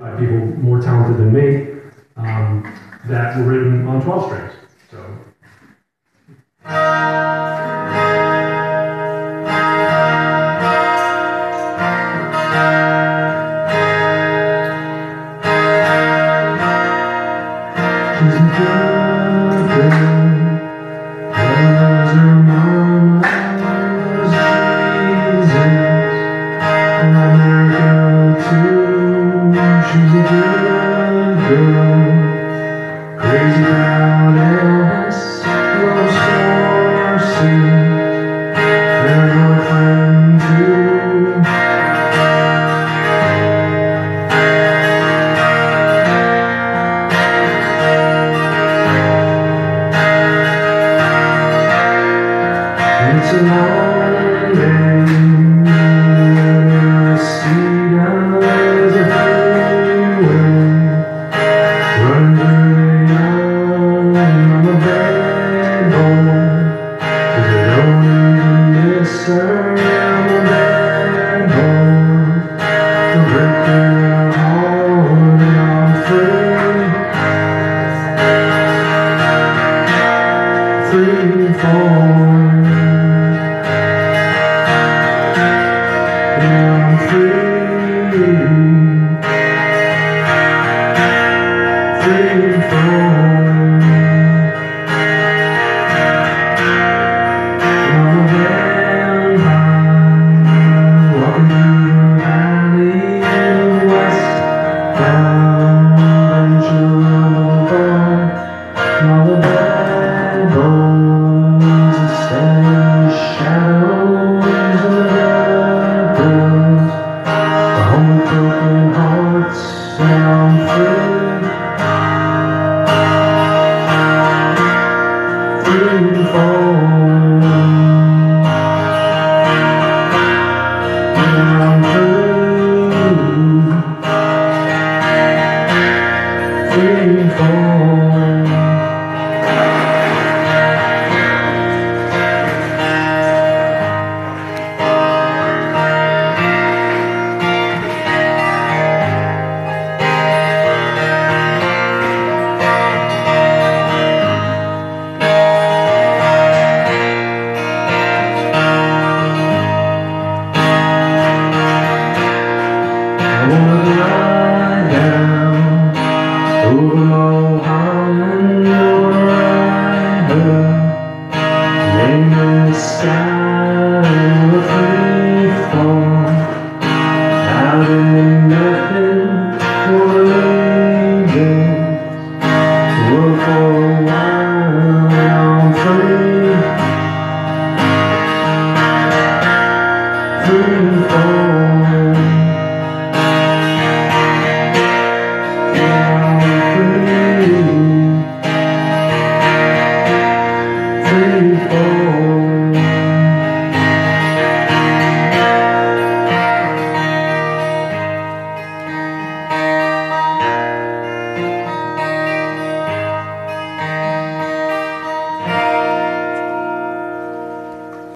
by people more talented than me that were written on 12 strings. So. She's a good girl, loves her mama, loves Jesus, America too. She's a good girl, crazy about Elvis, loves horses, and her boyfriend too. It's a long day, I see there's a freeway, run through the yard, I'm a bad boy, 'cause they don't even listen, I'm a bad boy, I break their heart and I'm free falling. I'm free falling. I'm a vampire walking through the valley of west, bound Boulevard, and all the bad boys are standing in the shadows of the dark. Broken hearts, and I'm free.